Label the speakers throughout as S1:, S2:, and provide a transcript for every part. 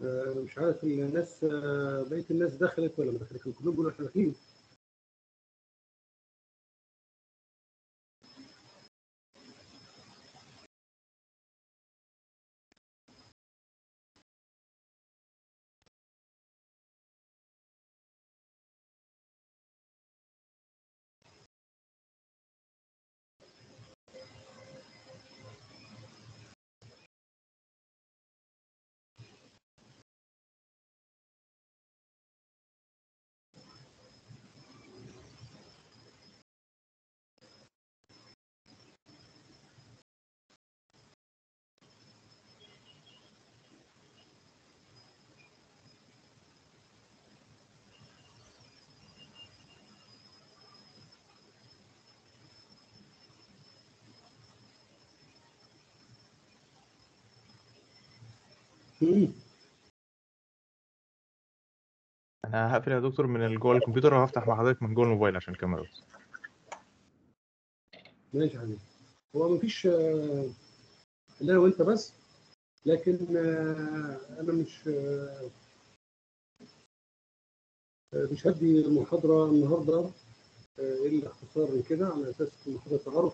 S1: مش عارف الناس بقيه الناس دخلت ولا ما دخلتش، كلهم بيقولوا احنا داخلين.
S2: انا هقفل يا دكتور من جوه الكمبيوتر وهفتح مع حضرتك من جوه الموبايل عشان الكاميرا بس.
S1: ماشي يا حبيبي. هو مفيش الا انا وانت بس، لكن انا مش هدي المحاضره النهارده الا اختصار من كده، على اساس محاضره تعارف.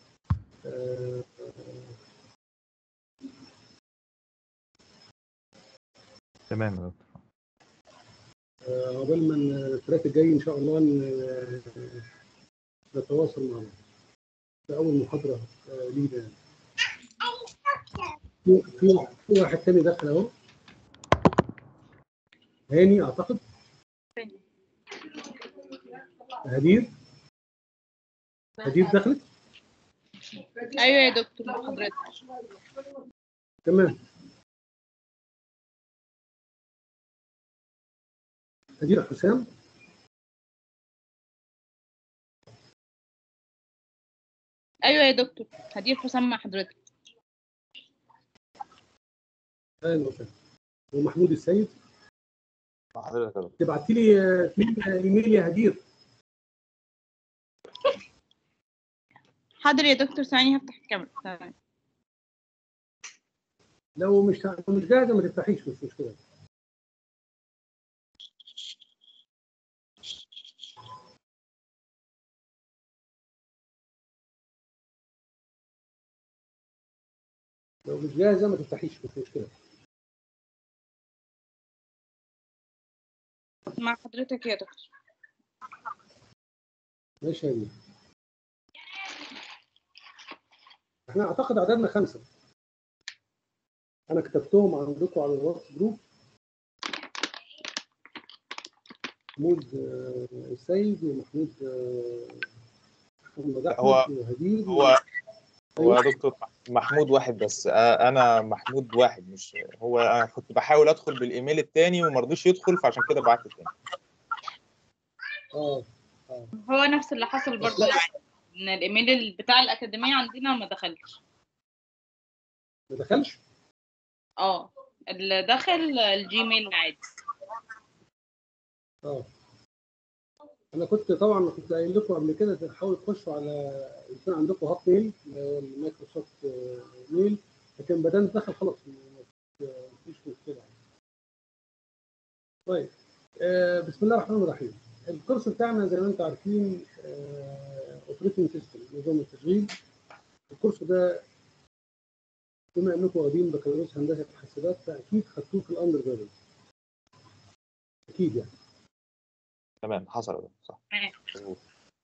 S2: تمام يا دكتور.
S1: عقبال ما الثلاث الجاي ان شاء الله نتواصل مع بعض. ده اول محاضره لينا يعني. في واحد تاني دخل اهو، هاني اعتقد. هدير دخلت.
S3: ايوه يا دكتور حضرتك.
S1: تمام. هدير حسام.
S3: ايوه يا دكتور، هدير حسام مع حضرتك.
S1: اهلا وسهلا. ومحمود السيد
S4: مع حضرتك يا دكتور.
S1: تبعتي لي ايميل يا هدير.
S3: حاضر يا دكتور، ثواني هفتح الكاميرا. تمام.
S1: لو مش جاهزه ما تفتحيش، مش مشكله. لو مش جاهزه ما تفتحيش، مش مشكله.
S3: مع حضرتك يا دكتور.
S1: ماشي يا هدير. احنا اعتقد عددنا 5. انا كتبتهم عندكم على الواتس جروب. محمود السيد، ومحمود محمد احمد، وهدير.
S4: هو يا دكتور محمود واحد بس. انا محمود واحد، مش هو. انا كنت بحاول ادخل بالايميل الثاني وما رضيش يدخل، فعشان كده بعت الثاني.
S3: هو نفس اللي حصل برضه معايا، ان الايميل بتاع الاكاديميه عندنا ما دخلش.
S1: ما دخلش؟
S3: اللي دخل الجيميل عادي.
S1: انا كنت قايل لكم قبل كده تحاولوا تخشوا على، يكون عندكم هوت ميل المايكروسوفت ميل، لكن بدل دخل خلاص مفيش مشكله. طيب بسم الله الرحمن الرحيم. الكورس بتاعنا زي ما انتم عارفين اوبريتنج سيستم، نظام التشغيل. الكورس ده بما انكم واخدين بكالوريوس هندسه حاسبات فاكيد خدتوه في الاندر جراد. اكيد يعني.
S4: تمام، حصل ده صح.
S3: مظبوط.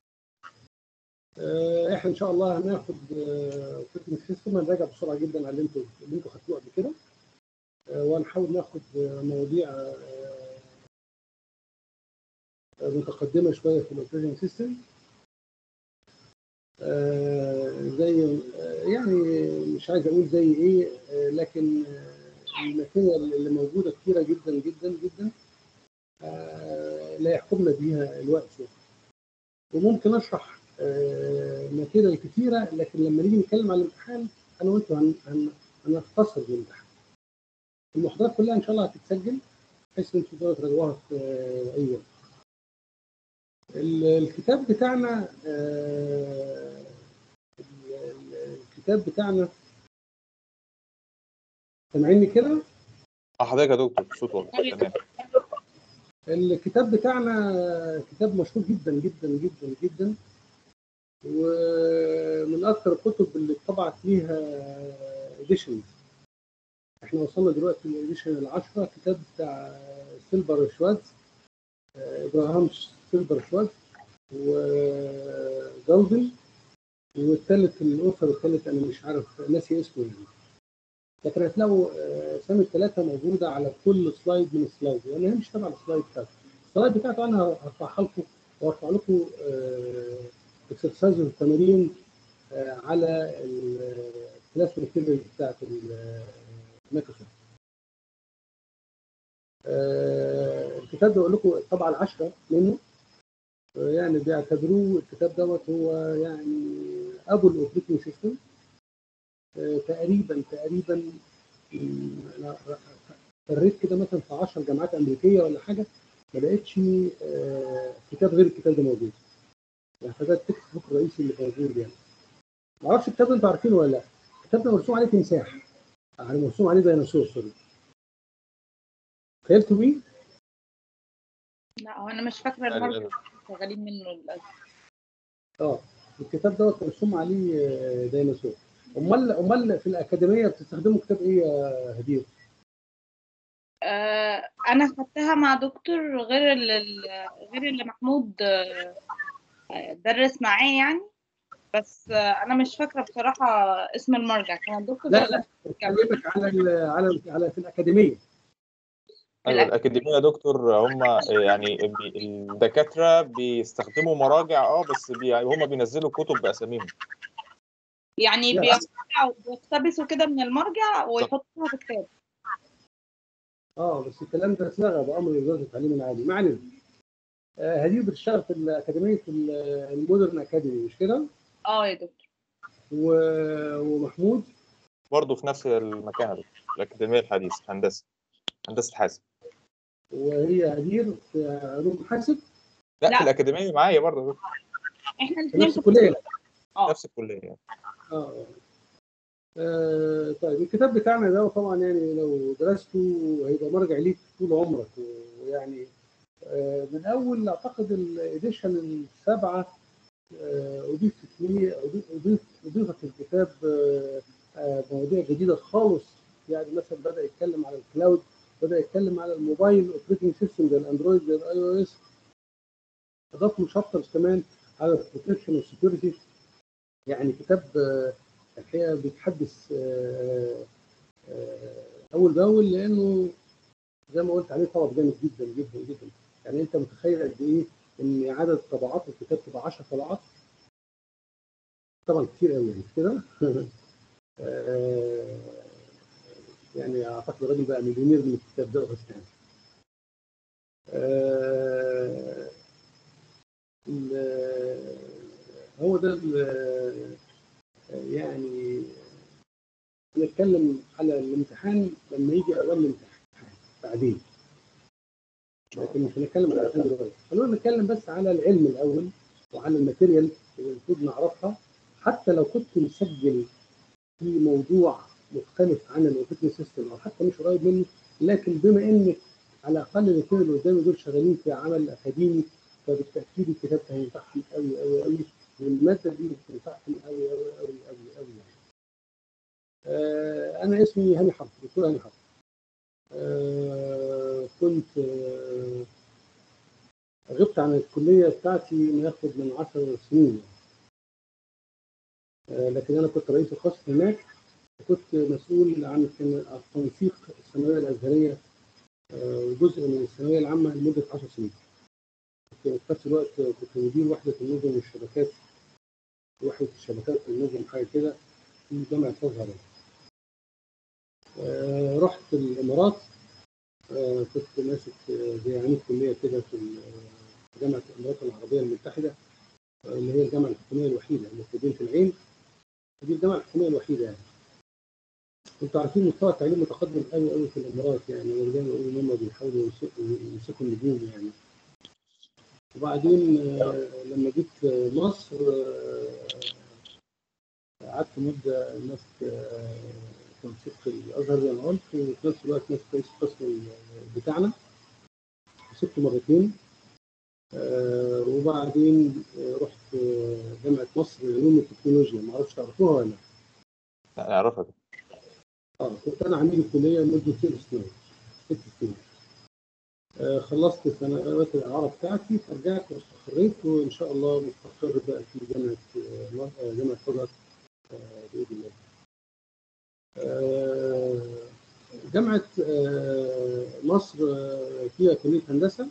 S1: احنا ان شاء الله هناخد اوبريتنج سيستم، هنراجع بسرعه جدا على اللي انتم خدتوه قبل كده، وهنحاول ناخد مواضيع متقدمه شويه في الاوبريتنج سيستم. زي يعني مش عايز اقول زي ايه، لكن الماتيريال اللي موجوده كثيره جدا جدا جدا، لا يحكمنا بيها الوقت يعني. وممكن اشرح ماتيريال كثيره، لكن لما نيجي نتكلم على الامتحان انا وانتم هنختصر الامتحان. المحاضرات كلها ان شاء الله هتتسجل بحيث ان انتم تقدروا تراجعوها في اي وقت. الكتاب بتاعنا سامعيني كده؟
S4: حضرتك يا دكتور الصوت واضح تمام.
S1: الكتاب بتاعنا كتاب مشهور جدا جدا جدا جدا، ومن اكثر الكتب اللي اتطبعت ليها اديشن. احنا وصلنا دلوقتي للاديشن ال10، كتاب بتاع سيلبر شوارتز، ابراهام سيلبر شوارتز وجولدن، والثالث الاوثر الثالث انا مش عارف ناسي اسمه يعني. لكن هتلاقوا اسامي الثلاثه موجوده على كل سلايد من السلايد، وانا يعني مش تبع السلايد بتاعته. السلايد بتاعته انا هرفعها لكم وارفع لكم اكسرسايز والتمارين على الكلاس ماتيريال بتاعت مايكروسوفت. الكتاب ده بقول لكم الطبعه ال10 منه، يعني بيعتبروه الكتاب دوت هو يعني ابو الاوبريتنج سيستم. تقريبا انا قريت كده مثلا في 10 جامعات امريكيه ولا حاجه، ما لقيتش كتاب غير الكتاب ده موجود. يعني فده التكست بوك الرئيسي اللي موجود يعني. ما اعرفش الكتاب ده انتوا عارفينه ولا لا؟ الكتاب ده مرسوم عليه تمساح، يعني مرسوم عليه ديناصور. سوري، تخيلتوا بيه؟
S3: لا هو انا مش فاكره المره شغالين منه للاسف.
S1: الكتاب دوت مرسوم عليه ديناصور. امال في الاكاديميه بتستخدموا كتاب ايه يا هدير؟
S3: انا خدتها مع دكتور غير اللي محمود درس معاه يعني، بس انا مش فاكره بصراحه اسم المرجع. كان الدكتور
S1: لا بكلمك على في الاكاديميه.
S4: ايوه الاكاديميه يا دكتور، هم يعني الدكاتره بيستخدموا مراجع بس هم بينزلوا كتب باساميهم،
S3: يعني بيقتبسوا كده من المرجع ويحطوها في كتاب.
S1: بس الكلام ده اتلغى بامر وزاره التعليم العالي. ما علينا. هدير بتشتغل في الاكاديميه المودرن اكاديمي مش كده؟
S3: يا دكتور.
S1: ومحمود
S4: برضه في نفس المكان يا دكتور، الاكاديميه الحديثه هندسه حاسب.
S1: وهي هدير في علوم حاسب؟
S4: لا في الاكاديميه معايا برضه.
S3: احنا الاثنين
S1: نفس الكليه.
S4: نفس الكليه يعني.
S1: طيب الكتاب بتاعنا ده طبعا يعني لو درسته هيبقى مرجع ليك طول عمرك. ويعني من اول اعتقد الاديشن ال7 اضيفت في الكتاب مواضيع جديده خالص. يعني مثلا بدا يتكلم على الكلاود، بدا يتكلم على الموبايل اوبريتنج سيستم زي الاندرويد زي الاي او اس. اضاف له شابترز كمان على البروتكشن والسكيورتي. يعني كتاب الحقيقه بيتحدث اول باول، لانه زي ما قلت عليه طلب جامد جدا جدا جدا. يعني انت متخيل قد ايه ان عدد طبعات الكتاب تبقى 10 طبعات؟ طبعا كتير قوي يعني كده. يعني اعتقد الراجل بقى مليونير من الكتاب ده بس يعني. هو ده يعني نتكلم على الامتحان لما يجي اول الامتحان بعدين، لكن مش هنتكلم على الامتحان دلوقتي. خلونا نتكلم بس على العلم الاول وعلى الماتيريال اللي المفروض نعرفها. حتى لو كنت مسجل في موضوع مختلف عن الاوبريتنج سيستم او حتى مش قريب منه، لكن بما انك على الاقل الاثنين اللي قدامي دول شغالين في عمل اكاديمي، فبالتاكيد الكتاب هينفعهم قوي قوي قوي، والماده دي هتنفعهم قوي قوي قوي قوي قوي يعني. انا اسمي هاني حفظ، دكتور هاني حفظ. كنت غبت عن الكليه بتاعتي ناخد من 10 سنين، لكن انا كنت رئيس القسم هناك، وكنت مسؤول عن تنسيق الثانويه الازهريه وجزء من الثانويه العامه لمده 10 سنين. في نفس الوقت كنت مدير وحده النظم والشبكات، وحده الشبكات والنظم حاجه كده في جامعه الازهر. رحت الامارات، كنت ماسك زي عميد كليه كده في جامعه الامارات العربيه المتحده، اللي هي الجامعه الحكوميه الوحيده اللي في مدينه العين. دي الجامعه الحكوميه الوحيده يعني. انتوا عارفين مستوى التعليم متقدم قوي قوي في الامارات، يعني زي ما بيقولوا ان هم بيحاولوا يمسكوا النجوم يعني. وبعدين لما جيت مصر قعدت مده ماسك تنسيق الازهر زي ما قلت، وفي نفس الوقت ماسك رئيس القسم بتاعنا، سبته مرتين. وبعدين رحت جامعه مصر للعلوم والتكنولوجيا، ما اعرفش تعرفوها ولا
S4: لا اعرفها.
S1: كنت انا عميد الكليه لمده 6 سنين. خلصت سنوات الاعاره بتاعتي، فرجعت واستقريت، وان شاء الله مستقر بقى في جامعه الازهر باذن الله. جامعه مصر فيها كليه هندسه،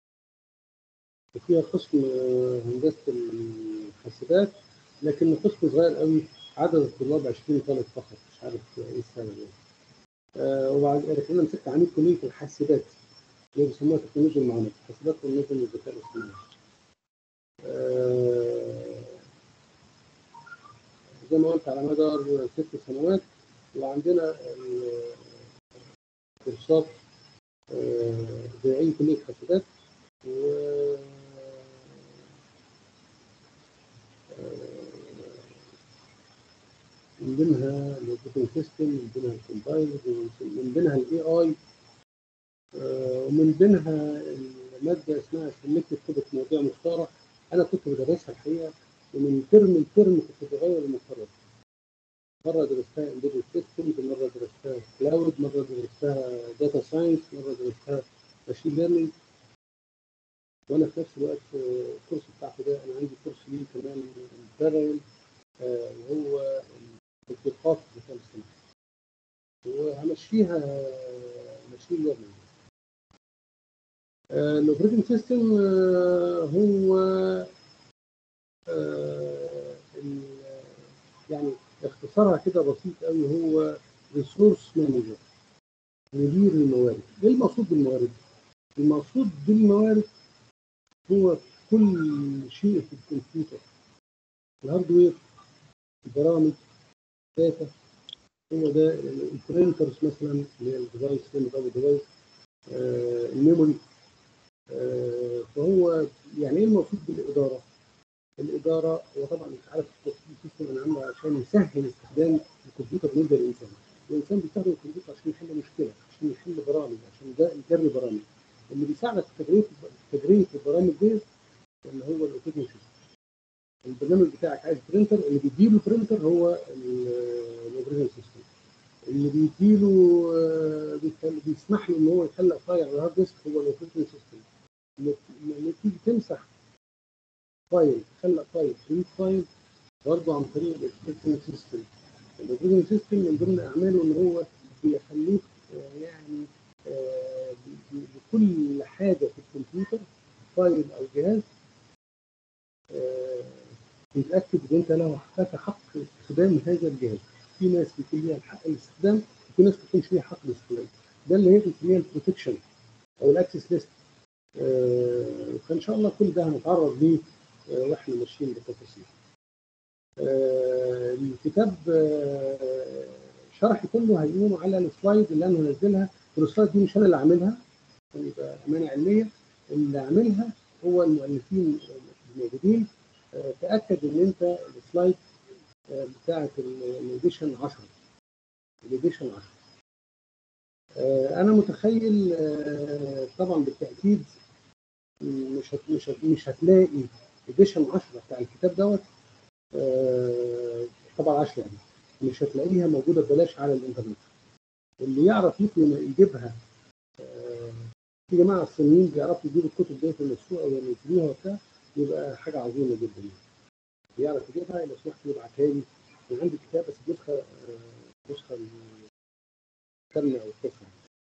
S1: وفيها قسم هندسه الحاسبات، لكن قسم صغير قوي، عدد الطلاب 20 طالب فقط، مش عارف ايه السبب يعني. وبعد كده انا مسكت عميد كليه الحاسبات اللي بيسموها تكنولوجيا المعلومات، الحاسبات والنظم والذكاء الاصطناعي. زي ما قلت على مدار 6 سنوات، وعندنا كورسات زي اي كليه حاسبات، و من ضمنها الاوبريتنج سيستم، من ضمنها الكومبايلر، من ضمنها الاي اي، ومن ضمنها الماده اسمها سيلكتيف توبيك، مواضيع مختاره. انا كنت بدرسها الحقيقه، ومن ترم لترم كنت بغير المقرر. مره درستها امبيدد سيستمز، مره درستها كلاود، مره درستها داتا ساينس، مره درستها ماشين ليرنينج. وانا في نفس الوقت الكورس بتاعته ده انا عندي كورس ليه كمان بارل، وهو تطبيقات الذكاء الاصطناعي، وهمشيها ماشين ليرنينج. الاوبريتنج سيستم هو يعني اختصارها كده بسيط قوي، هو ريسورس مانجر، مدير الموارد. ايه المقصود بالموارد؟ المقصود بالموارد هو كل شيء في الكمبيوتر، الهاردوير، البرامج، داتا. هو ده البرينترز مثلا، اللي هي الديفايس، الديفايس، الميموري. فهو يعني ايه المقصود بالاداره؟ الاداره هو طبعا انت عارف السيستم انا عامله عشان يسهل استخدام الكمبيوتر بالنسبه للانسان. الانسان بيستخدم الكمبيوتر عشان يحل مشكله، عشان يحل برامج، عشان يجري برامج. اللي بيساعدك في تجرية البرامج دي اللي هو الاوبريتنج سيستم. البرنامج بتاعك عايز برينتر، اللي بيديله برينتر هو الاوبريتنج سيستم. اللي بيديله بيسمح له ان هو يخلق فايل على الهارد ديسك هو الاوبريتنج سيستم. لما تيجي تمسح فايل، تخلق فايل، تريد فايل، برضه عن طريق الاوبريتنج سيستم. الاوبريتنج سيستم من ضمن اعماله ان هو بيخليك يعني بكل حاجه في الكمبيوتر، فايل او جهاز، يتاكد ان انت لك حق استخدام هذا الجهاز. في ناس بيكون ليها حق الاستخدام، وفي ناس ما بيكونش ليها حق الاستخدام. ده اللي هي بنسميها البروتكشن او الاكسس ليست. فان شاء الله كل ده هنتعرض ليه واحنا ماشيين بالتفاصيل. الكتاب شرحي كله هيقوم على السلايد اللي انا هنزلها، والسلايد دي مش انا اللي عاملها، يبقى امانه علميه. اللي عاملها هو المؤلفين الموجودين. تاكد ان انت السلايد بتاعه الاديشن 10. الاديشن 10 انا متخيل طبعا بالتاكيد مش هتلاقي اديشن 10 بتاع الكتاب دوت، طبعا 10 يعني مش هتلاقيها موجوده ببلاش على الانترنت. اللي يعرف يجيبها، في جماعه الصينيين بيعرفوا يجيبوا الكتب ديت من السوق او ينزلوها وبتاع، يبقى حاجه عظيمه جدا. يعرف يجيبها لو سمحت يبعتها لي. انا عندي كتاب بس نسخه الكامله او التسعه.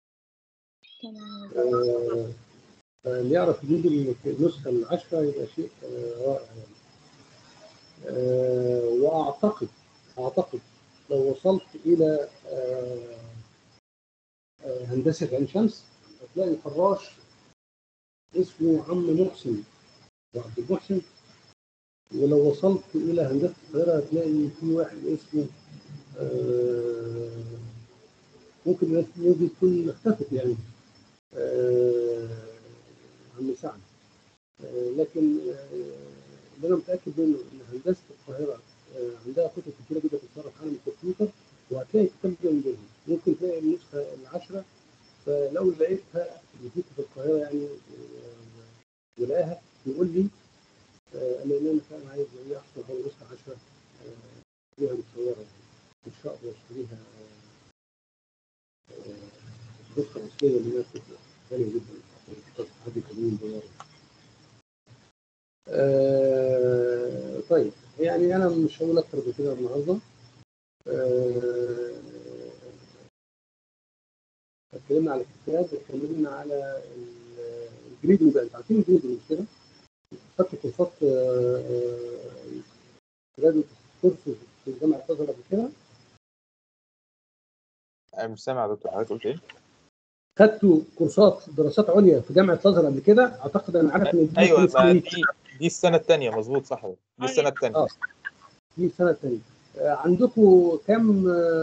S1: اللي يعرف يجيب النسخه العشره يبقى شيء رائع يعني. واعتقد لو وصلت الى هندسه عين شمس هتلاقي فراش اسمه عم محسن وعبد المحسن. ولو وصلت الى هندسه القاهره هتلاقي في واحد اسمه ممكن الناس دي تكون اختفت يعني، عم سعد. لكن اللي انا متاكد منه ان هندسه القاهره عندها كتب كتيره جدا في عالم الكمبيوتر، وهتلاقي كتاب ده من بينهم، ممكن تلاقي النسخه العشره، فلو لقيتها بتيجي في القاهره يعني ولاقاها يقول لي لان انا فعلا عايز احصل على نسخه 10 فيها مصوره يعني، مش هقدر اشتريها نسخه اصليه اللي هي بتبقى غاليه جدا حد $80. طيب يعني انا مش هقول اكتر من كده النهارده. اتكلمنا على الكتاب، اتكلمنا على الجريدنج بقى، انتوا عارفين الجريدنج مش كده؟ خدت كورسات جرادويت كورس في جامعه الازهر قبل كده؟
S4: انا مش سامع يا دكتور، حضرتك قلت ايه؟
S1: خدتوا كورسات دراسات عليا في جامعه الازهر قبل كده؟ اعتقد انا عارف ان دي
S4: ايوه، ما
S1: سنين.
S4: دي السنه الثانيه، مظبوط صح، دي السنه الثانيه.
S1: دي السنه الثانيه. عندكم كم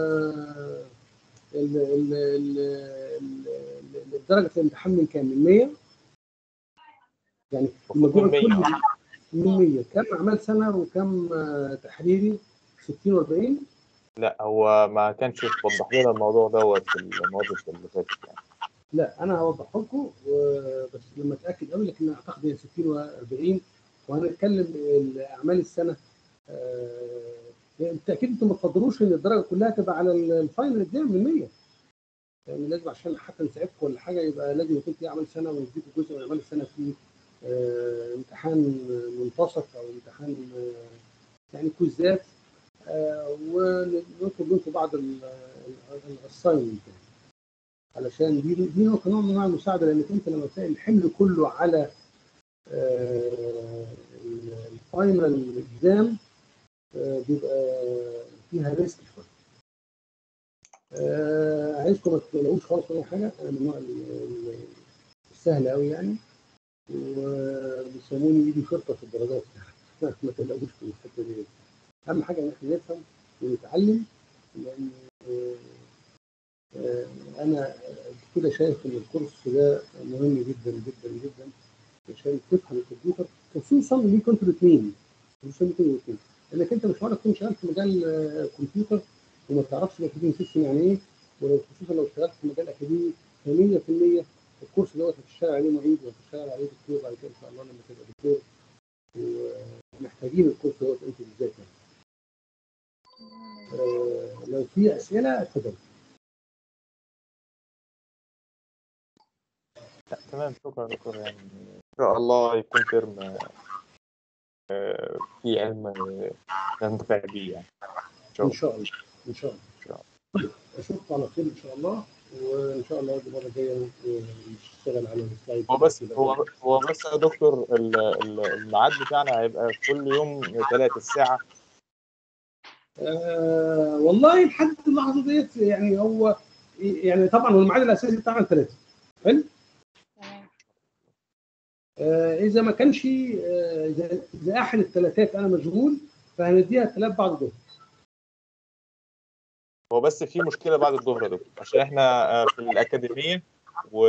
S1: درجه الامتحان من كام؟ من 100؟ يعني المجموع الكلي من 100 كم اعمال سنه وكم تحريري؟ 60 و40؟
S4: لا، هو ما كانش يوضح لنا الموضوع دوت في المواد اللي فاتت يعني.
S1: لا انا هوضحه لكم بس لما اتاكد قوي، لكن اعتقد هي 60 و40. وهنتكلم اعمال السنه. بالتاكيد انتم ما تقدروش ان الدرجه كلها تبقى على الفاينل اكزام من 100، يعني لازم عشان حتى نساعدكم ولا حاجه يبقى لازم يكون في اعمال سنه ونديكم جزء من اعمال السنه في امتحان منتصف او امتحان يعني كويزات، ونطلب منكم بعض الاساينمنت علشان دي نوع من انواع المساعده، لانك انت لما تلاقي الحمل كله على الفاينل اكزام بيبقى فيها ريسك شويه. عايزكم ما تقلقوش خالص ولا حاجه، انا من النوع السهل قوي يعني، وبيسموني ايدي شرطه في الدرجات ما تقلقوش في الحته دي. اهم حاجه ان احنا نفهم ونتعلم، لان انا كده شايف ان الكورس ده مهم جدا جدا جدا عشان تفهم الكمبيوتر، خصوصا ليكم انتوا الاثنين، لانك انت مش هتعرف تكون شغال في مجال كمبيوتر وما تعرفش الاوبريتنج سيستم يعني ايه، خصوصا لو اشتغلت في مجال اكاديمي 100% الكورس دوت هتشتغل عليه معيد وهتشتغل عليه دكتور بعد كده ان شاء الله لما تبقى دكتور، ومحتاجين الكورس دوت انتوا بالذات يعني. لو في اسئله اتفضل.
S4: تمام، شكرا دكتور، يعني ان شاء الله يكون ترم في علم ننتفع بيه يعني.
S1: ان شاء الله ان شاء الله. طيب اشوفكم على خير ان شاء الله، وان شاء الله المره الجايه نشتغل على السلايد.
S4: هو بس يا دكتور، الميعاد بتاعنا هيبقى كل يوم 3 الساعه.
S1: والله لحد اللحظه ديت يعني هو يعني طبعا هو الميعاد الاساسي بتاعنا 3. حلو.
S3: تمام.
S1: اذا ما كانش اذا احد الثلاثات انا مشغول فهنديها 3 بعد الظهر.
S4: هو بس في مشكله بعد الظهر يا دكتور، عشان احنا في الاكاديميه و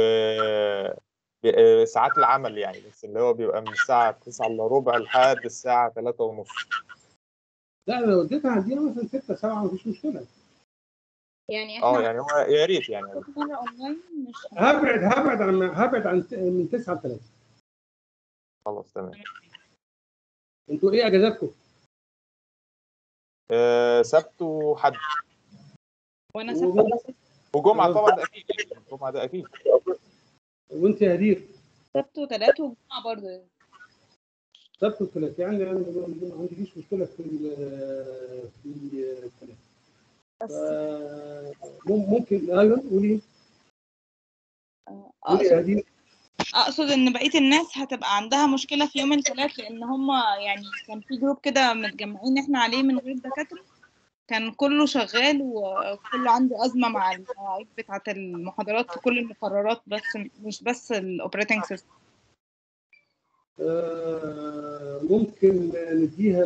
S4: ساعات العمل يعني، بس اللي هو بيبقى من الساعه 9 الا ربع لحد الساعه 3 ونص.
S1: لا لو اديتها عندنا مثلا 6 7 مفيش مشكله.
S3: يعني احنا
S4: يعني هو يا ريت يعني
S3: مرة اونلاين مش
S1: هبعد عن من 9 ل 3.
S4: خلاص تمام.
S1: انتوا ايه اجازاتكم؟
S4: سبت وحد
S3: وانا سبت
S4: وجمعه طبعا، ده اكيد يعني الجمعه ده اكيد.
S1: وانت يا هدير؟
S3: سبت وثلاث وجمعة برضه.
S1: سبت وثلاث، يعني انا ما عنديش مشكله في الثلاث. ممكن ايوه قولي. قولي يا هدير.
S3: اقصد ان بقيه الناس هتبقى عندها مشكله في يوم الثلاث، لان هم يعني كان في جروب كده متجمعين احنا عليه من غير دكاتره، كان كله شغال وكله عنده ازمه مع المواعيد بتاعه المحاضرات في كل المقررات، بس مش بس الاوبريتنج سيستم.
S1: ممكن نديها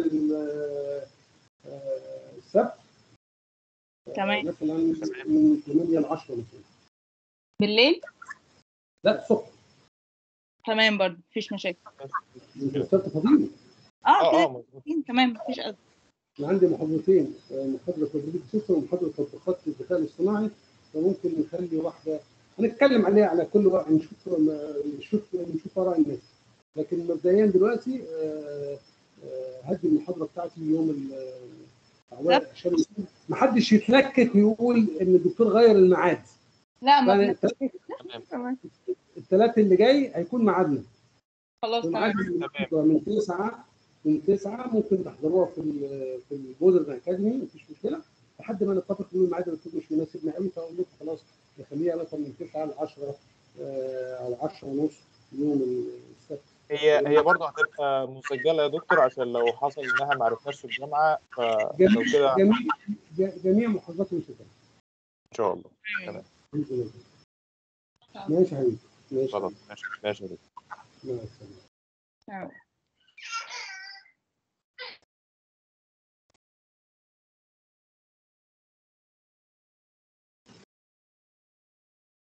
S1: السبت
S3: تمام.
S1: مثلا من 8 ل 10 مثلا
S3: بالليل.
S1: لا الصبح.
S3: تمام برضه مفيش مشاكل.
S1: السبت فاضيين.
S3: كده تمام مفيش أزمة.
S1: انا عندي محاضرتين، محاضره تدريب سيستم ومحاضره تطبيقات الذكاء الاصطناعي، فممكن نخلي واحده هنتكلم عليها على كل واحد، نشوف اراء الناس. لكن مبدئيا دلوقتي هدي المحاضره بتاعتي يوم عشان ما حدش يتلكك ويقول ان الدكتور غير الميعاد.
S3: لا ما
S1: الثلاث اللي جاي هيكون ميعادنا
S3: خلاص تمام.
S1: من 9 ممكن تحضروها في المودرن اكاديمي، مفيش مشكله، لحد ما نتفق ان الميعاد اللي مش مناسبنا قوي، فاقول لكم خلاص نخليها مثلا من 9 ل 10 او 10 ونص يوم السبت.
S4: هي برضه هتبقى مسجله يا دكتور، عشان لو حصل انها ما عرفناش في الجامعه، فلو كده
S1: جميع محافظات مسجله
S4: ان شاء الله. تمام.
S1: ماشي يا حبيبي، ماشي
S4: خلاص ماشي يا دكتور.
S1: مع السلامه.